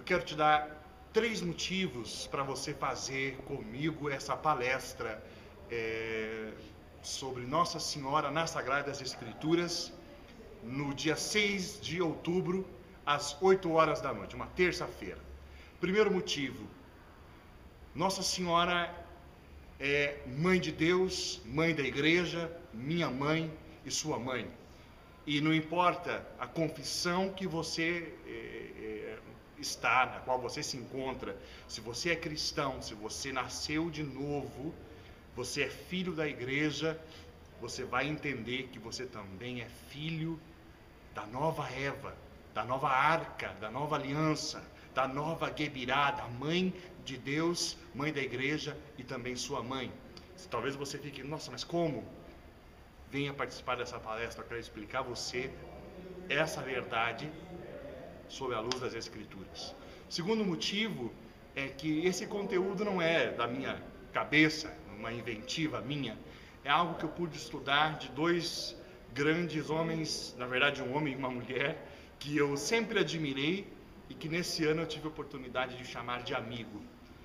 quero te dar 3 motivos para você fazer comigo essa palestra sobre Nossa Senhora nas Sagradas Escrituras, no dia 6 de outubro, às 8 horas da noite, uma terça-feira. Primeiro motivo, Nossa Senhora é Mãe de Deus, Mãe da Igreja, minha mãe e sua mãe. E não importa a confissão que você está, na qual você se encontra, se você é cristão, se você nasceu de novo, você é filho da Igreja, você vai entender que você também é filho da nova Eva, da nova Arca, da nova Aliança, da nova Gebirá, da Mãe de Deus, Mãe da Igreja e também sua mãe. Talvez você fique, nossa, mas como? Venha participar dessa palestra, eu quero explicar a você essa verdade sob a luz das Escrituras. Segundo motivo é que esse conteúdo não é da minha cabeça, uma inventiva minha, é algo que eu pude estudar de 2 grandes homens, na verdade um homem e uma mulher, que eu sempre admirei e que nesse ano eu tive a oportunidade de chamar de amigo.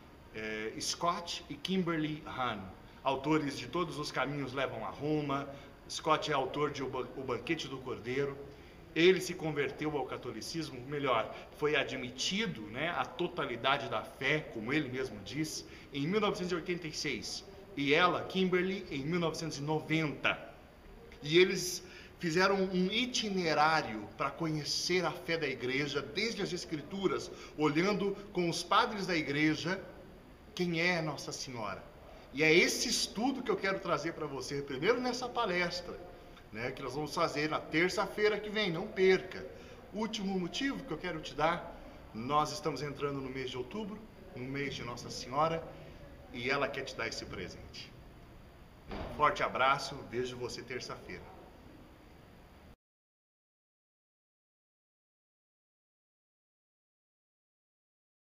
Scott e Kimberly Hahn, autores de Todos os Caminhos Levam a Roma. Scott é autor de O Banquete do Cordeiro. Ele se converteu ao catolicismo, melhor, foi admitido, a totalidade da fé, como ele mesmo diz, em 1986. E ela, Kimberly, em 1990. E eles fizeram um itinerário para conhecer a fé da Igreja, desde as Escrituras, olhando com os padres da Igreja quem é Nossa Senhora. E é esse estudo que eu quero trazer para você, primeiro nessa palestra, que nós vamos fazer na terça-feira que vem, não perca. Último motivo que eu quero te dar, nós estamos entrando no mês de outubro, no mês de Nossa Senhora, e ela quer te dar esse presente. Um forte abraço, vejo você terça-feira.